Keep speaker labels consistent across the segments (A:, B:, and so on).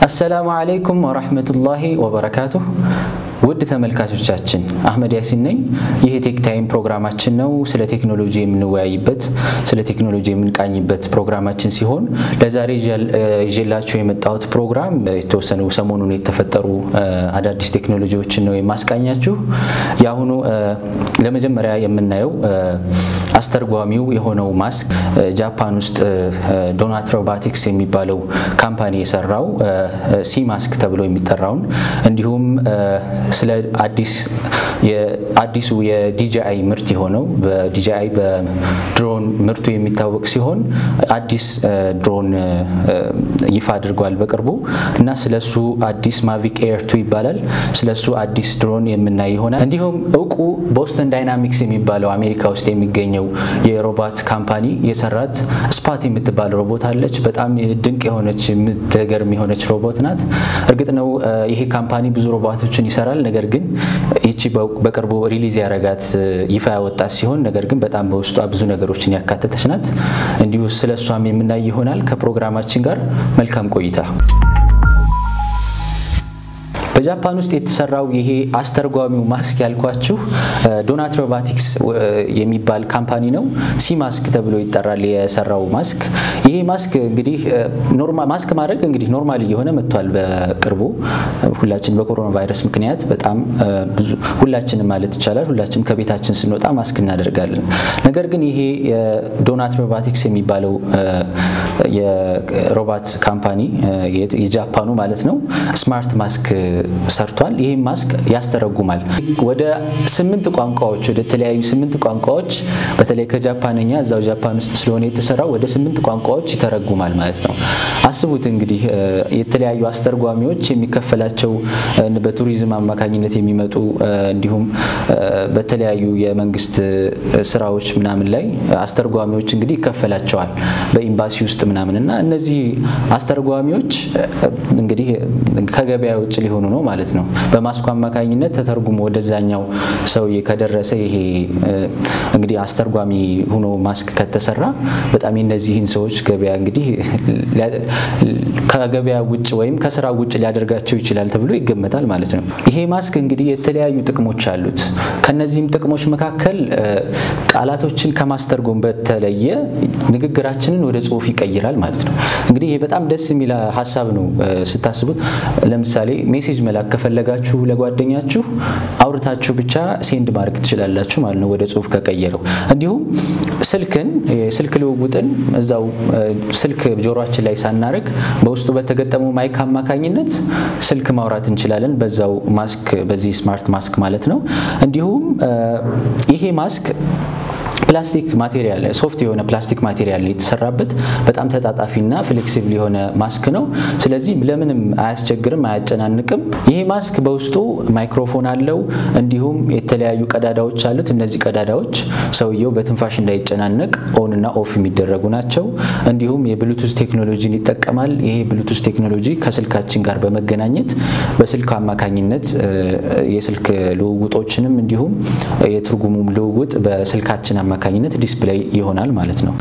A: السلام عليكم ورحمة الله وبركاته. ውድ ተመልካቾቻችን አህመድ ያሲን ነኝ። ይሄ ቴክ ታይም ፕሮግራማችን ነው። ስለ ቴክኖሎጂ የምንወያይበት ስለ ቴክኖሎጂ የምንቃኝበት ፕሮግራማችን ሲሆን ለዛሬ ይዤላችሁ የመጣሁት ፕሮግራም የተወሰኑ ሰሞኑን የተፈጠሩ አዳዲስ ቴክኖሎጂዎችን ነው የማስቃኛችሁ። ያሁኑ ለመጀመሪያ የምናየው አስተርጓሚው የሆነው ማስክ ጃፓን ውስጥ ዶናት ሮቦቲክስ የሚባለው ካምፓኒ የሰራው ሲ ማስክ ተብሎ የሚጠራውን እንዲሁም ስለ አዲሱ የዲጂአይ ምርት የሆነው በዲጂአይ በድሮን ምርቱ የሚታወቅ ሲሆን አዲስ ድሮን ይፋ አድርጓል በቅርቡ እና ስለሱ አዲስ ማቪክ ኤር 2 ይባላል። ስለሱ አዲስ ድሮን የምናይ ይሆናል። እንዲሁም እውቁ ቦስተን ዳይናሚክስ የሚባለው አሜሪካ ውስጥ የሚገኘው የሮቦት ካምፓኒ የሰራት ስፓት የምትባል ሮቦት አለች። በጣም ድንቅ የሆነች የምትገርም የሆነች ሮቦት ናት። እርግጥ ነው ይሄ ካምፓኒ ብዙ ሮቦቶችን ይሰራል። ነገር ግን እቺ በቅርቡ ሪሊዝ ያረጋት ይፋ ያወጣት ሲሆን ነገር ግን በጣም በውስጧ ብዙ ነገሮችን ያካተተች ናት። እንዲሁ ስለሷም የምናይ ይሆናል። ከፕሮግራማችን ጋር መልካም ቆይታ። በጃፓን ውስጥ የተሰራው ይሄ አስተርጓሚው ማስክ ያልኳችሁ ዶናት ሮቦቲክስ የሚባል ካምፓኒ ነው። ሲ ማስክ ተብሎ ይጠራል የሰራው ማስክ። ይሄ ማስክ እንግዲህ ኖርማል ማስክ ማድረግ እንግዲህ ኖርማል እየሆነ መጥቷል በቅርቡ። ሁላችን በኮሮና ቫይረስ ምክንያት በጣም ብዙ ሁላችንም ማለት ይቻላል ሁላችንም ከቤታችን ስንወጣ ማስክ እናደርጋለን። ነገር ግን ይሄ ዶናት ሮቦቲክስ የሚባለው የሮቦት ካምፓኒ የጃፓኑ ማለት ነው ስማርት ማስክ ሰርቷል። ይሄ ማስክ ያስተረጉማል ወደ 8 ቋንቋዎች ወደ ተለያዩ 8 ቋንቋዎች በተለይ ከጃፓንኛ እዛው ጃፓን ውስጥ ስለሆነ የተሰራው ወደ 8 ቋንቋዎች ይተረጉማል ማለት ነው። አስቡት እንግዲህ የተለያዩ አስተርጓሚዎች የሚከፈላቸው በቱሪዝም አማካኝነት የሚመጡ እንዲሁም በተለያዩ የመንግስት ስራዎች ምናምን ላይ አስተርጓሚዎች እንግዲህ ይከፈላቸዋል በኤምባሲ ውስጥ ምናምንና እነዚህ አስተርጓሚዎች እንግዲህ ከገበያ ውጭ ሊሆኑ ነው ማለት ነው። በማስኩ አማካኝነት ተተርጉሞ ወደዛኛው ሰውዬ ከደረሰ ይሄ እንግዲህ አስተርጓሚ ሆኖ ማስክ ከተሰራ በጣም እነዚህን ሰዎች ገበያ እንግዲህ ከገበያ ውጭ ወይም ከስራ ውጭ ሊያደርጋቸው ይችላል ተብሎ ይገመታል ማለት ነው። ይሄ ማስክ እንግዲህ የተለያዩ ጥቅሞች አሉት። ከነዚህም ጥቅሞች መካከል ቃላቶችን ከማስተርጎም በተለየ ንግግራችንን ወደ ጽሁፍ ይቀይራል ማለት ነው። እንግዲህ ይሄ በጣም ደስ የሚል ሐሳብ ነው ስታስቡት። ለምሳሌ ሜሴጅ መላክ ከፈለጋችሁ ለጓደኛችሁ አውርታችሁ ብቻ ሴንድ ማድረግ ትችላላችሁ ማለት ነው ወደ ጽሁፍ ከቀየረው። እንዲሁም ስልክ ልውውጥን እዛው ስልክ ጆሮአችን ላይ ሳናረግ በውስጡ በተገጠመው ማይክ አማካኝነት ስልክ ማውራት እንችላለን በዛው ማስክ በዚህ ስማርት ማስክ ማለት ነው። እንዲሁም ይሄ ማስክ ፕላስቲክ ማቴሪያል ሶፍት የሆነ ፕላስቲክ ማቴሪያል የተሰራበት በጣም ተጣጣፊና ፍሌክሲብል የሆነ ማስክ ነው። ስለዚህ ለምንም አያስቸግርም አያጨናንቅም። ይሄ ማስክ በውስጡ ማይክሮፎን አለው እንዲሁም የተለያዩ ቀዳዳዎች አሉት። እነዚህ ቀዳዳዎች ሰውየው በትንፋሽ እንዳይጨናነቅ ኦን እና ኦፍ የሚደረጉ ናቸው። እንዲሁም የብሉቱዝ ቴክኖሎጂን ይጠቀማል። ይሄ ብሉቱዝ ቴክኖሎጂ ከስልካችን ጋር በመገናኘት በስልክ አማካኝነት የስልክ ልውውጦችንም እንዲሁም የትርጉሙም ልውውጥ በስልካችን አማካኝነት ዲስፕሌይ ይሆናል ማለት ነው።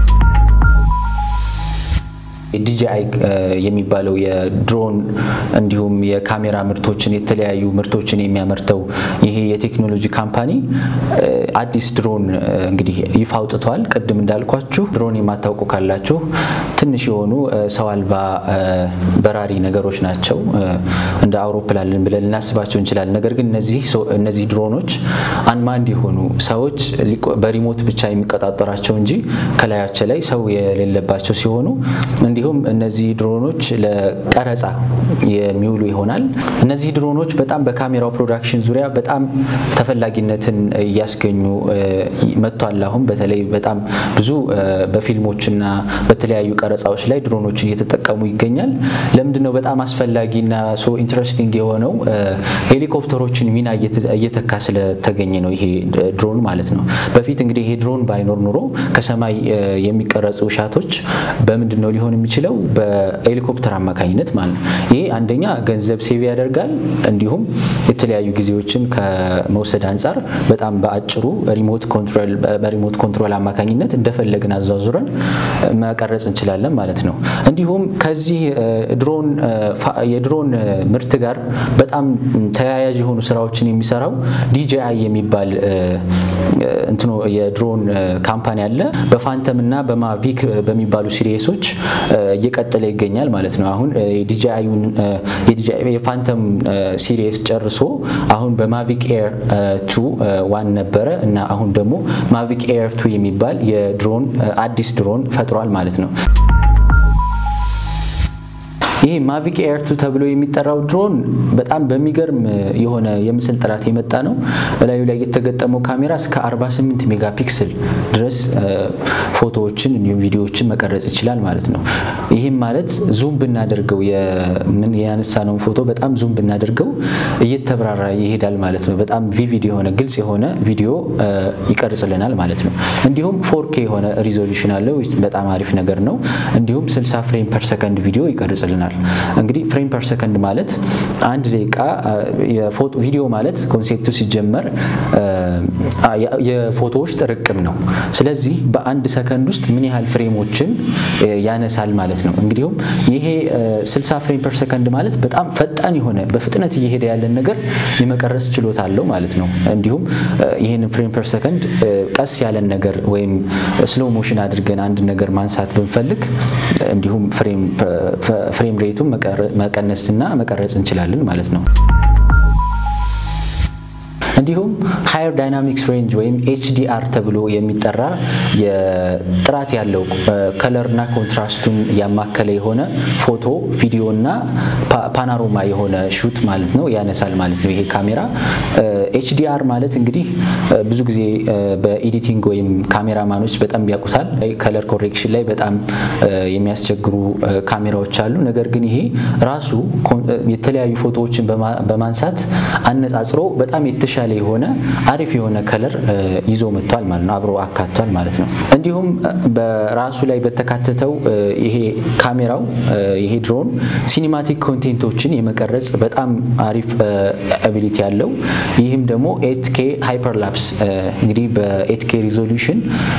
A: ዲጂአይ የሚባለው የድሮን እንዲሁም የካሜራ ምርቶችን የተለያዩ ምርቶችን የሚያመርተው ይሄ የቴክኖሎጂ ካምፓኒ አዲስ ድሮን እንግዲህ ይፋ አውጥቷል። ቀደም እንዳልኳችሁ ድሮን የማታውቁ ካላችሁ ትንሽ የሆኑ ሰው አልባ በራሪ ነገሮች ናቸው። እንደ አውሮፕላን ብለን እናስባቸው እንችላለን። ነገር ግን እነዚህ ድሮኖች አንማንድ የሆኑ ሰዎች በሪሞት ብቻ የሚቆጣጠራቸው እንጂ ከላያቸው ላይ ሰው የሌለባቸው ሲሆኑ እንዲሁም እነዚህ ድሮኖች ለቀረጻ የሚውሉ ይሆናል። እነዚህ ድሮኖች በጣም በካሜራው ፕሮዳክሽን ዙሪያ በጣም ተፈላጊነትን ያስገኙ መጥቷል። አሁን በተለይ በጣም ብዙ በፊልሞችና በተለያዩ ቀረጻዎች ላይ ድሮኖችን እየተጠቀሙ ይገኛል። ለምንድነው በጣም አስፈላጊና ሶ ኢንትረስቲንግ የሆነው ሄሊኮፕተሮችን ሚና እየተካ ስለተገኘ ነው ይሄ ድሮን ማለት ነው። በፊት እንግዲህ ይሄ ድሮን ባይኖር ኑሮ ከሰማይ የሚቀረጹ ሻቶች በምንድነው ሊሆን የሚችለው በሄሊኮፕተር አማካኝነት ማለት ነው። ይሄ አንደኛ ገንዘብ ሴቭ ያደርጋል እንዲሁም የተለያዩ ጊዜዎችን ከመውሰድ አንፃር በጣም በአጭሩ በሪሞት ኮንትሮል አማካኝነት እንደፈለግን አዛዙረን መቀረጽ እንችላለን ማለት ነው። እንዲሁም ከዚህ የድሮን ምርት ጋር በጣም ተያያዥ የሆኑ ስራዎችን የሚሰራው DJI የሚባል የድሮን ካምፓኒ አለ። በፋንተም እና በማቪክ በሚባሉ ሲሪየሶች እየቀጠለ ይገኛል ማለት ነው። አሁን የፋንተም ሲሪየስ ጨርሶ አሁን በማቪክ ኤር 2 ነበረ እና አሁን ደግሞ ማቪክ ኤር 2 የሚባል አዲስ ድሮን ፈጥሯል ማለት ነው። ይሄ ማቪክ ኤር 2 ተብሎ የሚጠራው ድሮን በጣም በሚገርም የሆነ የምስል ጥራት የመጣ ነው። በላዩ ላይ የተገጠመው ካሜራ እስከ 48 ሜጋፒክሰል ድረስ ፎቶዎችን እንዲሁም ቪዲዮዎችን መቀረጽ ይችላል ማለት ነው። ይሄም ማለት ዙም ብናደርገው ያነሳነው ፎቶ በጣም ዙም ብናደርገው እየተብራራ ይሄዳል ማለት ነው። በጣም ቪቪድ የሆነ ግልጽ የሆነ ቪዲዮ ይቀርጽልናል ማለት ነው። እንዲሁም 4K የሆነ ሪዞሉሽን አለው። በጣም አሪፍ ነገር ነው። እንዲሁም 60 ፍሬም ፐር ሰከንድ ቪዲዮ ይቀርጽልናል። እንግዲህ ፍሬም ፐር ሰከንድ ማለት 1 ደቂቃ ቪዲዮ ማለት ኮንሴፕቱ ሲጀመር የፎቶዎች ጥርቅም ነው። ስለዚህ በ1 ሰከንድ ውስጥ ምን ያህል ፍሬሞችን ያነሳል ማለት ነው። እንግዲህ ይሄ 60 ፍሬም ፐር ሰከንድ ማለት በጣም ፈጣን የሆነ በፍጥነት እየሄደ ያለን ነገር የመቀረጽ ችሎታ አለው ማለት ነው። እንዲሁም ይሄን ፍሬም ፐር ሰከንድ ቀስ ያለን ነገር ወይም ስሎ ሞሽን አድርገን አንድ ነገር ማንሳት ብንፈልግ እንዲሁም ፍሬም ሬቱን መቀነስና መቀረጽ እንችላለን ማለት ነው። እንዲሁም ሃየር ዳይናሚክስ ሬንጅ ወይም HDR ተብሎ የሚጠራ የጥራት ያለው ከለርና ኮንትራስቱን ያማከለ የሆነ ፎቶ ቪዲዮና ፓኖራማ የሆነ ሹት ማለት ነው ያነሳል ማለት ነው። ይሄ ካሜራ HDR ማለት እንግዲህ ብዙ ጊዜ በኤዲቲንግ ወይም ካሜራማኖች በጣም ያውቁታል። ከለር ኮሬክሽን ላይ በጣም የሚያስቸግሩ ካሜራዎች አሉ። ነገር ግን ይሄ ራሱ የተለያዩ ፎቶዎችን በማንሳት አነጻጽሮ በጣም የተሻለ የሆነ አሪፍ የሆነ ከለር ይዞ መጥቷል ማለት ነው። አብሮ አካቷል ማለት ነው። እንዲሁም በራሱ ላይ በተካተተው ይሄ ካሜራው ይሄ ድሮን ሲኒማቲክ ኮንቴንቶችን የመቀረጽ በጣም አሪፍ አቢሊቲ ያለው ይህም ደግሞ 8K ሃይፐርላፕስ እንግዲህ በ8K ሪዞሉሽን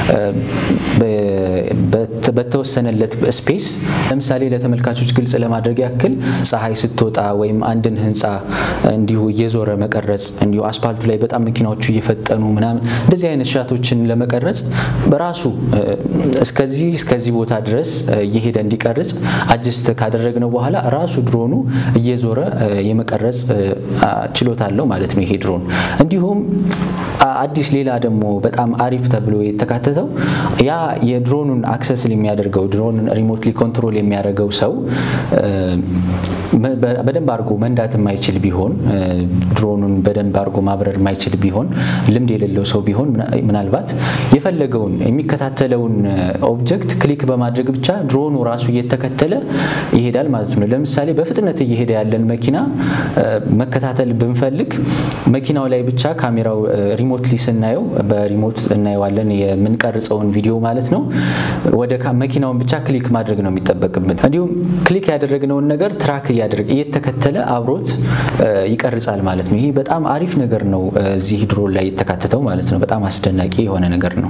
A: በተወሰነለት ስፔስ ለምሳሌ ለተመልካቾች ግልጽ ለማድረግ ያክል ፀሐይ ስትወጣ ወይም አንድን ህንጻ እንዲሁ እየዞረ መቀረጽ እንዲሁ አስፓልቱ ላይ በጣም መኪናዎቹ እየፈጠኑ ምናምን እንደዚህ አይነት ሻቶችን ለመቀረጽ በራሱ እስከዚህ ቦታ ድረስ እየሄደ እንዲቀርጽ አጀስት ካደረግነው በኋላ ራሱ ድሮኑ እየዞረ የመቀረጽ ችሎታ አለው ማለት ነው ይሄ ድሮን። እንዲሁም አዲስ ሌላ ደግሞ በጣም አሪፍ ተብሎ የተካተተው ያ የድሮኑን አክሰስ የሚያደርገው ድሮኑን ሪሞትሊ ኮንትሮል የሚያደርገው ሰው በደንብ አድርጎ መንዳት የማይችል ቢሆን ድሮኑን በደንብ አድርጎ ማብረር የማይችል ቢሆን ልምድ የሌለው ሰው ቢሆን ምናልባት የፈለገውን የሚከታተለውን ኦብጀክት ክሊክ በማድረግ ብቻ ድሮኑ ራሱ እየተከተለ ይሄዳል ማለት ነው። ለምሳሌ በፍጥነት እየሄደ ያለን መኪና መከታተል ብንፈልግ መኪናው ላይ ብቻ ካሜራው ሪሞትሊ ስናየው በሪሞት እናየዋለን የምንቀርጸውን ቪዲዮ ማለት ነው። ወደ መኪናውን ብቻ ክሊክ ማድረግ ነው የሚጠበቅብን። እንዲሁም ክሊክ ያደረግነውን ነገር ትራክ እየተከተለ አብሮት ይቀርጻል ማለት ነው። ይሄ በጣም አሪፍ ነገር ነው እዚህ ድሮን ላይ የተካተተው ማለት ነው። በጣም አስደናቂ የሆነ ነገር ነው።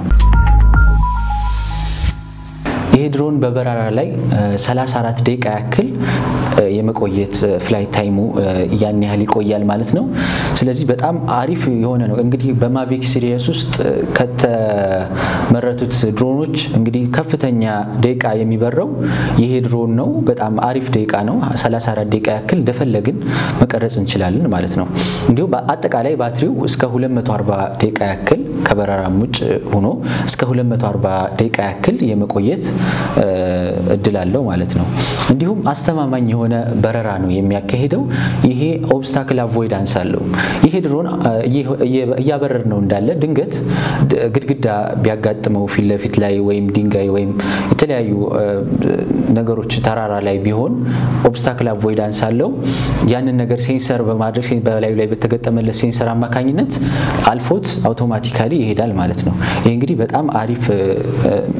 A: ይሄ ድሮን በበረራ ላይ 34 ደቂቃ ያክል የመቆየት ፍላይት ታይሙ ያን ያህል ይቆያል ማለት ነው። ስለዚህ በጣም አሪፍ የሆነ ነው። እንግዲህ በማቪክ ሲሪየስ ውስጥ ከተመረቱት ድሮኖች እንግዲህ ከፍተኛ ደቂቃ የሚበረው ይሄ ድሮን ነው። በጣም አሪፍ ደቂቃ ነው። 34 ደቂቃ ያክል እንደፈለግን መቀረጽ እንችላለን ማለት ነው። እንዲሁም በአጠቃላይ ባትሪው እስከ 240 ደቂቃ ያክል ከበረራም ውጭ ሆኖ እስከ 240 ደቂቃ ያክል የመቆየት እድል አለው ማለት ነው። እንዲሁም አስተማማኝ የሆነ በረራ ነው የሚያካሂደው። ይሄ ኦብስታክል አቮይዳንስ አለው። ይሄ ድሮን እያበረር ነው እንዳለ ድንገት ግድግዳ ቢያጋጥመው ፊት ለፊት ላይ ወይም ድንጋይ ወይም የተለያዩ ነገሮች ተራራ ላይ ቢሆን ኦብስታክል አቮይዳንስ አለው። ያንን ነገር ሴንሰር በማድረግ በላዩ ላይ በተገጠመለት ሴንሰር አማካኝነት አልፎት አውቶማቲካሊ ይሄዳል ማለት ነው። ይሄ እንግዲህ በጣም አሪፍ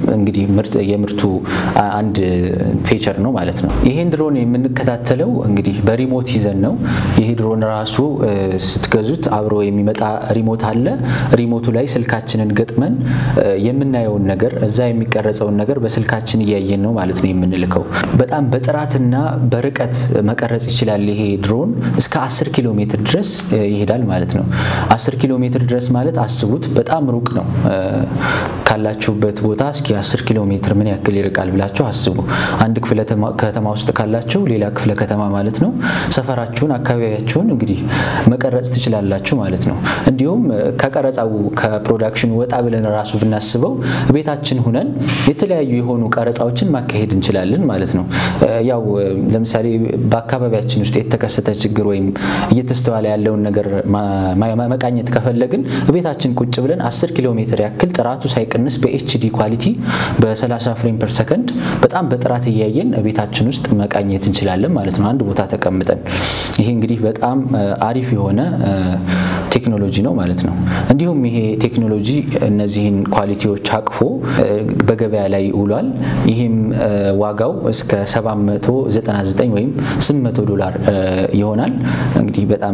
A: እንግዲህ የምርቱ አንድ ፌቸር ነው ማለት ነው። ይሄን ድሮን የምንከታተለው እንግዲህ በሪሞት ይዘን ነው። ይሄ ድሮን ራሱ ስትገዙት አብሮ የሚመጣ ሪሞት አለ። ሪሞቱ ላይ ስልካችንን ገጥመን የምናየውን ነገር እዛ የሚቀረጸውን ነገር በስልካችን እያየን ነው ማለት ነው የምንልከው። በጣም በጥራትና በርቀት መቀረጽ ይችላል። ይሄ ድሮን እስከ 10 ኪሎ ሜትር ድረስ ይሄዳል ማለት ነው። 10 ኪሎ ሜትር ድረስ ማለት አስቡት፣ በጣም ሩቅ ነው። ካላችሁበት ቦታ እስኪ 10 ኪሎ ሜትር ምን ያክል ይርቃል ብላችሁ አስቡ። አንድ ክፍለ ከተማ ውስጥ ካላችሁ ሌላ ክፍለ ከተማ ማለት ነው ሰፈራችሁን አካባቢያችሁን እንግዲህ መቀረጽ ትችላላችሁ ማለት ነው። እንዲሁም ከቀረጻው ከፕሮዳክሽኑ ወጣ ብለን ራሱ ብናስበው ቤታችን ሆነን የተለያዩ የሆኑ ቀረጻዎችን ማካሄድ እንችላለን ማለት ነው። ያው ለምሳሌ በአካባቢያችን ውስጥ የተከሰተ ችግር ወይም እየተስተዋለ ያለውን ነገር መቃኘት ከፈለግን ቤታችን ቁጭ ብለን 10 ኪሎ ሜትር ያክል ጥራቱ ሳይቀንስ በኤችዲ ኳሊቲ በ30 ፍሬም ፐር ሰከንድ በጣም በጥራት እያየን ቤታችን ውስጥ መቃኘት እንችላለን ማለት ነው አንድ ቦታ ተቀምጠን። ይሄ እንግዲህ በጣም አሪፍ የሆነ ቴክኖሎጂ ነው ማለት ነው። እንዲሁም ይሄ ቴክኖሎጂ እነዚህን ኳሊቲዎች አቅፎ በገበያ ላይ ውሏል። ይሄም ዋጋው እስከ 799 ወይም $800 ይሆናል። እንግዲህ በጣም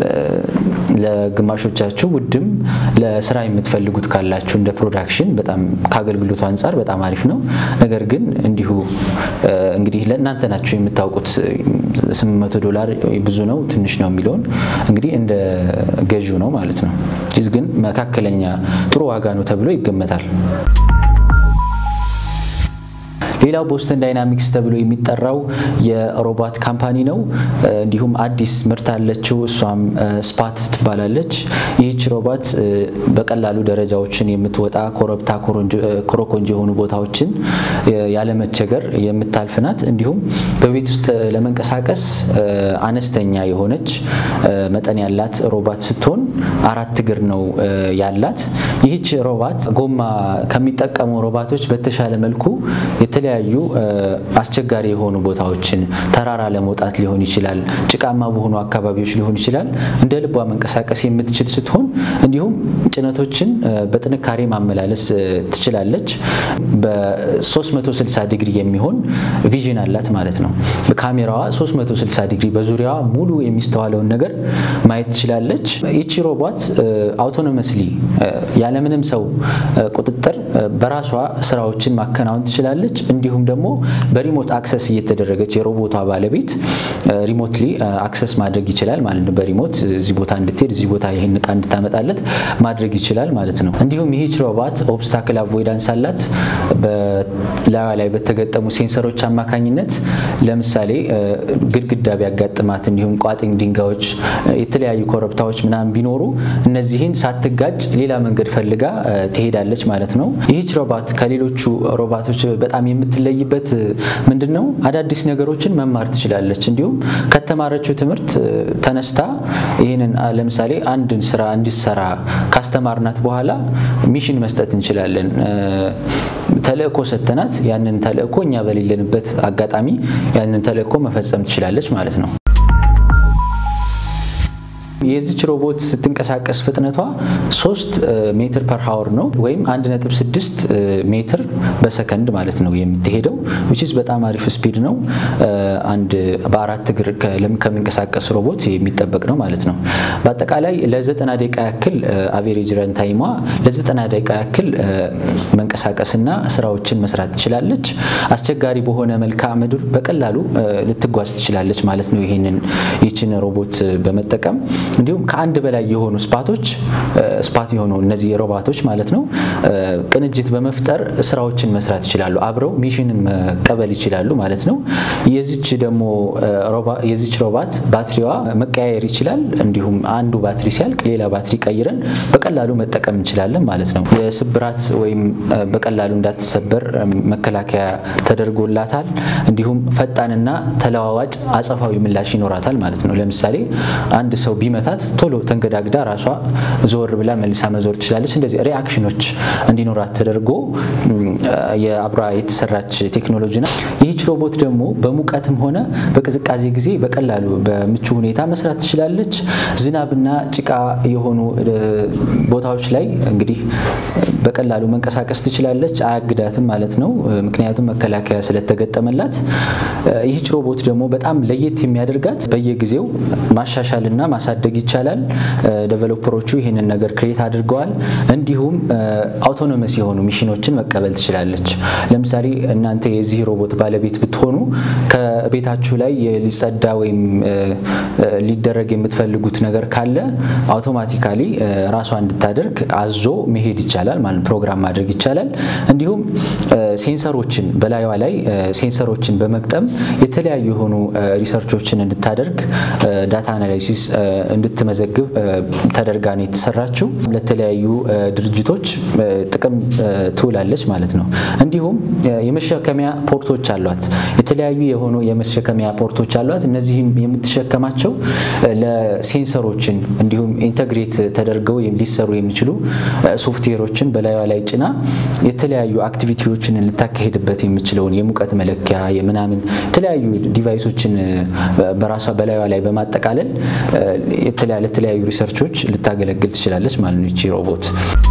A: ለግማሾቻችሁ ውድም ለስራ የምትፈልጉት ካላችሁ እንደ ፕሮዳክሽን በጣም ከአገልግሎቱ አንፃር በጣም አሪፍ ነው። ነገር ግን እንዲሁ እንግዲህ ለእናንተ ናችሁ የምታውቁት $800 ብዙ ነው ትንሽ ነው የሚለውን እንግዲህ እንደ ገዢው ነው ማለት ነው። ግን መካከለኛ ጥሩ ዋጋ ነው ተብሎ ይገመታል። ሌላው ቦስተን ዳይናሚክስ ተብሎ የሚጠራው የሮቦት ካምፓኒ ነው። እንዲሁም አዲስ ምርት አለችው፣ እሷም ስፓት ትባላለች። ይህች ሮቦት በቀላሉ ደረጃዎችን የምትወጣ ኮረብታ ኮረኮንጅ የሆኑ ቦታዎችን ያለመቸገር የምታልፍ ናት። እንዲሁም በቤት ውስጥ ለመንቀሳቀስ አነስተኛ የሆነች መጠን ያላት ሮቦት ስትሆን 4 እግር ነው ያላት። ይህች ሮቦት ጎማ ከሚጠቀሙ ሮቦቶች በተሻለ መልኩ የተለያዩ አስቸጋሪ የሆኑ ቦታዎችን ተራራ ለመውጣት ሊሆን ይችላል፣ ጭቃማ በሆኑ አካባቢዎች ሊሆን ይችላል እንደ ልቧ መንቀሳቀስ የምትችል ስትሆን እንዲሁም ጭነቶችን በጥንካሬ ማመላለስ ትችላለች። በ360 ዲግሪ የሚሆን ቪዥን አላት ማለት ነው። በካሜራዋ 360 ዲግሪ በዙሪያዋ ሙሉ የሚስተዋለውን ነገር ማየት ትችላለች። ይቺ ሮቦት አውቶኖመስሊ ያለምንም ሰው ቁጥጥር በራሷ ስራዎችን ማከናወን ትችላለች። እንዲሁም ደግሞ በሪሞት አክሰስ እየተደረገች የሮቦቷ ባለቤት ሪሞትሊ አክሰስ ማድረግ ይችላል ማለት ነው። በሪሞት እዚህ ቦታ እንድትሄድ እዚህ ቦታ ይሄን ዕቃ እንድታመጣለት ማድረግ ይችላል ማለት ነው። እንዲሁም ይህች ሮቦት ኦብስታክል አቮይዳንስ አላት። በላዩ ላይ በተገጠሙ ሴንሰሮች አማካኝነት ለምሳሌ ግድግዳ ቢያጋጥማት እንዲሁም ቋጥኝ ድንጋዮች የተለያዩ ኮረብታዎች ምናምን ቢኖሩ እነዚህን ሳትጋጭ ሌላ መንገድ ፈልጋ ትሄዳለች ማለት ነው። ይህች ሮቦት ከሌሎቹ ሮቦቶች በጣም የምትለይበት ምንድነው? አዳዲስ ነገሮችን መማር ትችላለች። እንዲሁም ከተማረችው ትምህርት ተነስታ ይሄንን ለምሳሌ አንድን ስራ እንዲሰራ ካስተማርናት በኋላ ሚሽን መስጠት እንችላለን። ተልእኮ ሰተናት ያንን ተልእኮ እኛ በሌለንበት አጋጣሚ ያንን ተልእኮ መፈጸም ትችላለች ማለት ነው። የዚች ሮቦት ስትንቀሳቀስ ፍጥነቷ 3 ሜትር ፐር ሃወር ነው ወይም 1.6 ሜትር በሰከንድ ማለት ነው የምትሄደው which is በጣም አሪፍ ስፒድ ነው። አንድ በአራት እግር ከሚንቀሳቀስ ሮቦት የሚጠበቅ ነው ማለት ነው። በአጠቃላይ ለ90 ደቂቃ ያክል አቨሬጅ ረን ታይሟ ለ90 ደቂቃ ያክል መንቀሳቀስና ስራዎችን መስራት ትችላለች። አስቸጋሪ በሆነ መልክዓ ምድር በቀላሉ ልትጓዝ ትችላለች ማለት ነው ይህችን ሮቦት በመጠቀም። እንዲሁም ከአንድ በላይ የሆኑ ስፓት የሆኑ እነዚህ ሮቦቶች ማለት ነው ቅንጅት በመፍጠር ስራዎችን መስራት ይችላሉ፣ አብረው ሚሽንን መቀበል ይችላሉ ማለት ነው። የዚች ሮቦት ባትሪዋ መቀያየር ይችላል። እንዲሁም አንዱ ባትሪ ሲያልቅ ሌላ ባትሪ ቀይረን በቀላሉ መጠቀም እንችላለን ማለት ነው። የስብራት ወይም በቀላሉ እንዳትሰበር መከላከያ ተደርጎላታል። እንዲሁም ፈጣንና ተለዋዋጭ አጸፋዊ ምላሽ ይኖራታል ማለት ነው። ለምሳሌ አንድ ሰው ቢመታት ቶሎ ተንገዳግዳ ራሷ ዞር ብላ መልሳ መዞር ትችላለች። እንደዚህ ሪአክሽኖች እንዲኖራት ተደርጎ የአብራ የተሰራች ቴክኖሎጂ ነው። ይሄ ይህች ሮቦት ደግሞ በሙቀትም ሆነ በቅዝቃዜ ጊዜ በቀላሉ በምቹ ሁኔታ መስራት ትችላለች። ዝናብና ጭቃ የሆኑ ቦታዎች ላይ እንግዲህ በቀላሉ መንቀሳቀስ ትችላለች፣ አያግዳትም ማለት ነው። ምክንያቱም መከላከያ ስለተገጠመላት። ይህች ሮቦት ደግሞ በጣም ለየት የሚያደርጋት በየጊዜው ማሻሻልና ማሳደግ ይቻላል። ዴቨሎፐሮቹ ይህንን ነገር ክሬት አድርገዋል። እንዲሁም አውቶኖመስ የሆኑ ሚሽኖችን መቀበል ትችላለች። ለምሳሌ እናንተ የዚህ ሮቦት ባለቤት ብትሆኑ ከቤታችሁ ላይ ሊጸዳ ወይም ሊደረግ የምትፈልጉት ነገር ካለ አውቶማቲካሊ ራሷ እንድታደርግ አዞ መሄድ ይቻላል ማለት ፕሮግራም ማድረግ ይቻላል። እንዲሁም ሴንሰሮችን በላይዋ ላይ ሴንሰሮችን በመግጠም የተለያዩ የሆኑ ሪሰርቾችን እንድታደርግ ዳታ አናላይሲስ እንድትመዘግብ ተደርጋ ነው የተሰራችው። ለተለያዩ ድርጅቶች ጥቅም ትውላለች ማለት ነው። እንዲሁም የመሸከሚያ ፖርቶች አሏት። የተለያዩ የሆኑ የመሸከሚያ ፖርቶች አሏት። እነዚህም የምትሸከማቸው ለሴንሰሮችን እንዲሁም ኢንተግሬት ተደርገው ሊሰሩ የሚችሉ ሶፍትዌሮችን በላይዋ ላይ ጭና የተለያዩ አክቲቪቲዎችን ልታካሄድበት የሚችለውን የሙቀት መለኪያ የምናምን የተለያዩ ዲቫይሶችን በራሷ በላይዋ ላይ በማጠቃለል የተለያዩ ሪሰርቾች ልታገለግል ትችላለች ማለት ነው ይቺ ሮቦት።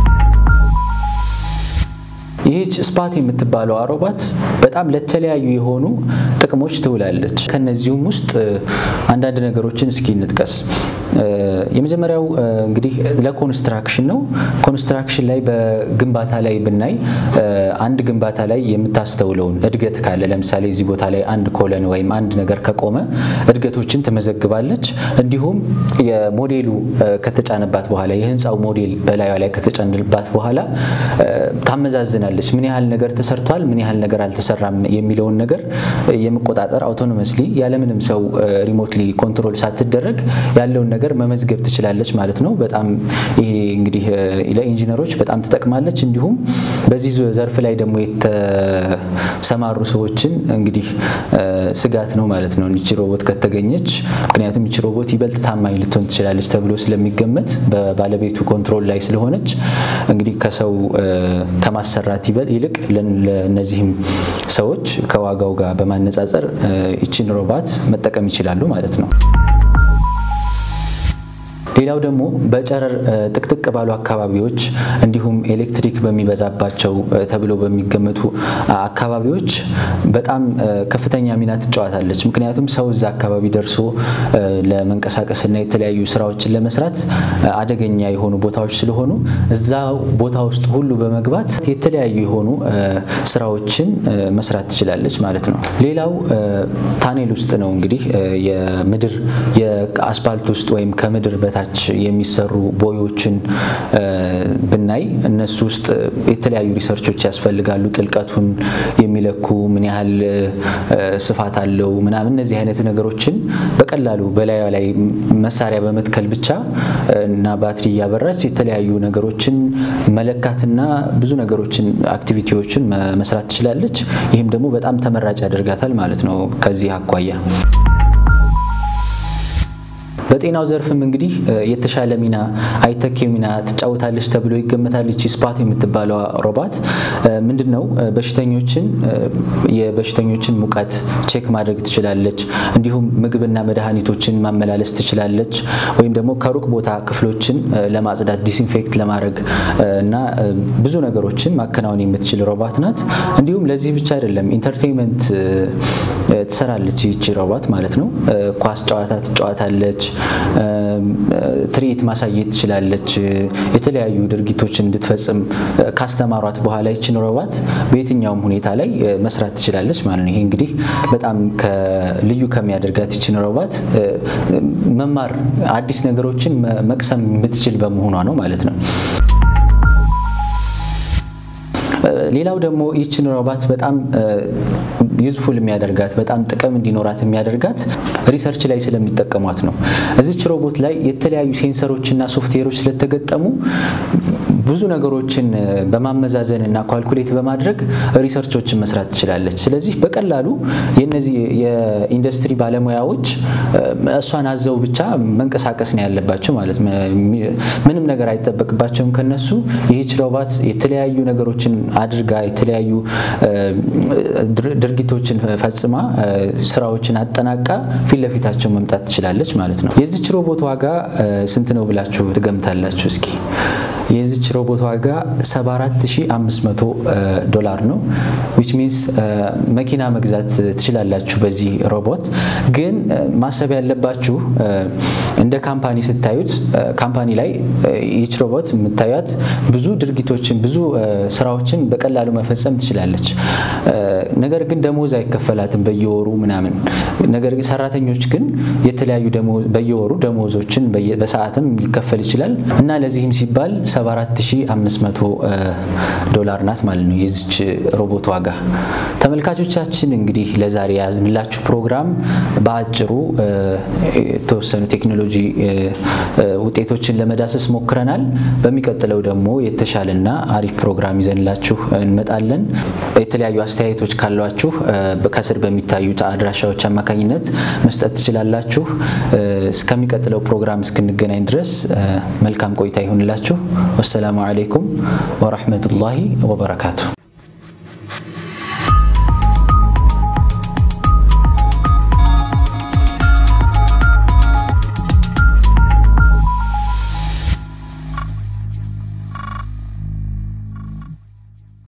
A: ይህች ስፓት የምትባለው ሮቦት በጣም ለተለያዩ የሆኑ ጥቅሞች ትውላለች። ከነዚህም ውስጥ አንዳንድ ነገሮችን እስኪ እንጥቀስ። የመጀመሪያው እንግዲህ ለኮንስትራክሽን ነው። ኮንስትራክሽን ላይ በግንባታ ላይ ብናይ አንድ ግንባታ ላይ የምታስተውለውን እድገት ካለ ለምሳሌ እዚህ ቦታ ላይ አንድ ኮለን ወይም አንድ ነገር ከቆመ እድገቶችን ትመዘግባለች። እንዲሁም የሞዴሉ ከተጫነባት በኋላ የህንጻው ሞዴል በላዩ ላይ ከተጫነባት በኋላ ታመዛዝናለች። ምን ያህል ነገር ተሰርቷል፣ ምን ያህል ነገር አልተሰራም የሚለውን ነገር የመቆጣጠር አውቶኖመስሊ ያለምንም ሰው ሪሞትሊ ኮንትሮል ሳትደረግ ያለውን ነገር መመዝገብ ትችላለች ማለት ነው። በጣም ይሄ እንግዲህ ለኢንጂነሮች በጣም ትጠቅማለች። እንዲሁም በዚህ ዘርፍ ላይ ደግሞ የተሰማሩ ሰዎችን እንግዲህ ስጋት ነው ማለት ነው እቺ ሮቦት ከተገኘች። ምክንያቱም እቺ ሮቦት ይበልጥ ታማኝ ልትሆን ትችላለች ተብሎ ስለሚገመት በባለቤቱ ኮንትሮል ላይ ስለሆነች እንግዲህ ከሰው ከማሰራት ይልቅ ለነዚህም ሰዎች ከዋጋው ጋር በማነጻጸር እቺን ሮቦት መጠቀም ይችላሉ ማለት ነው። ሌላው ደግሞ በጨረር ጥቅጥቅ ባሉ አካባቢዎች እንዲሁም ኤሌክትሪክ በሚበዛባቸው ተብሎ በሚገመቱ አካባቢዎች በጣም ከፍተኛ ሚና ትጫወታለች። ምክንያቱም ሰው እዛ አካባቢ ደርሶ ለመንቀሳቀስና የተለያዩ ስራዎችን ለመስራት አደገኛ የሆኑ ቦታዎች ስለሆኑ እዛ ቦታ ውስጥ ሁሉ በመግባት የተለያዩ የሆኑ ስራዎችን መስራት ትችላለች ማለት ነው። ሌላው ታኔል ውስጥ ነው እንግዲህ የምድር የአስፋልት ውስጥ ወይም ከምድር በታች የሚሰሩ ቦዮችን ብናይ እነሱ ውስጥ የተለያዩ ሪሰርቾች ያስፈልጋሉ። ጥልቀቱን የሚለኩ ምን ያህል ስፋት አለው ምናምን እነዚህ አይነት ነገሮችን በቀላሉ በላዩ ላይ መሳሪያ በመትከል ብቻ እና ባትሪ ያበራች የተለያዩ ነገሮችን መለካትና ብዙ ነገሮችን አክቲቪቲዎችን መስራት ትችላለች። ይህም ደግሞ በጣም ተመራጭ ያደርጋታል ማለት ነው ከዚህ አኳያ። በጤናው ዘርፍም እንግዲህ የተሻለ ሚና አይተኬ ሚና ትጫወታለች ተብሎ ይገመታል። እቺ ስፓት የምትባለው ሮቦት ምንድነው የበሽተኞችን ሙቀት ቼክ ማድረግ ትችላለች። እንዲሁም ምግብና መድኃኒቶችን ማመላለስ ትችላለች። ወይም ደግሞ ከሩቅ ቦታ ክፍሎችን ለማጽዳት ዲስኢንፌክት ለማድረግ እና ብዙ ነገሮችን ማከናወን የምትችል ሮቦት ናት። እንዲሁም ለዚህ ብቻ አይደለም ኢንተርቴይንመንት ትሰራለች እቺ ሮቦት ማለት ነው። ኳስ ጨዋታ ትጫወታለች፣ ትርኢት ማሳየት ትችላለች። የተለያዩ ድርጊቶችን እንድትፈጽም ካስተማሯት በኋላ እቺን ሮቦት በየትኛውም ሁኔታ ላይ መስራት ትችላለች ማለት ነው። ይሄ እንግዲህ በጣም ልዩ ከሚያደርጋት እቺን ሮቦት መማር አዲስ ነገሮችን መቅሰም የምትችል በመሆኗ ነው ማለት ነው። ሌላው ደግሞ እቺን ሮቦት በጣም ዩዝፉል የሚያደርጋት በጣም ጥቅም እንዲኖራት የሚያደርጋት ሪሰርች ላይ ስለሚጠቀሟት ነው። እዚች ሮቦት ላይ የተለያዩ ሴንሰሮችና ሶፍትዌሮች ስለተገጠሙ ብዙ ነገሮችን በማመዛዘንና ኳልኩሌት በማድረግ ሪሰርቾችን መስራት ትችላለች ስለዚህ በቀላሉ የነዚህ የኢንዱስትሪ ባለሙያዎች እሷን አዘው ብቻ መንቀሳቀስ ነው ያለባቸው ማለት ምንም ነገር አይተበቅባቸውም ከነሱ ይህች ሮቦት የተለያዩ ነገሮችን አድርጋ የተለያዩ ድርጊቶችን ፈጽማ ስራዎችን አጠናቃ ፊትለፊታቸው መምጣት ትችላለች ማለት ነው የዚች ሮቦት ዋጋ ስንት ነው ብላችሁ ትገምታላችሁ እስኪ የዚች ሮቦት ዋጋ $74500 ነው which means መኪና መግዛት ትችላላችሁ በዚህ ሮቦት ግን ማሰብ ያለባችሁ እንደ ካምፓኒ ስታዩት ካምፓኒ ላይ ይች ሮቦት የምታዩት ብዙ ድርጊቶችን ብዙ ስራዎችን በቀላሉ መፈጸም ትችላለች ነገር ግን ደሞዝ አይከፈላትም በየወሩ ምናምን ነገር ግን ሰራተኞች ግን የተለያዩ ደሞዝ በየወሩ ደሞዞችን በሰዓትም ሊከፈል ይችላል እና ለዚህም ሲባል $7500 ናት ማለት ነው የዚች ሮቦት ዋጋ ተመልካቾቻችን እንግዲህ ለዛሬ ያዝንላችሁ ፕሮግራም በአጭሩ ተወሰኑ ቴክኖሎጂ ውጤቶችን ለመዳሰስ ሞክረናል በሚቀጥለው ደግሞ የተሻለና አሪፍ ፕሮግራም ይዘንላችሁ እንመጣለን የተለያዩ አስተያየቶች ካሏችሁ በከስር በሚታዩት አድራሻዎች አማካኝነት መስጠት ትችላላችሁ እስከሚቀጥለው ፕሮግራም እስክንገናኝ ድረስ መልካም ቆይታ ይሁንላችሁ والسلام عليكم ورحمة الله وبركاته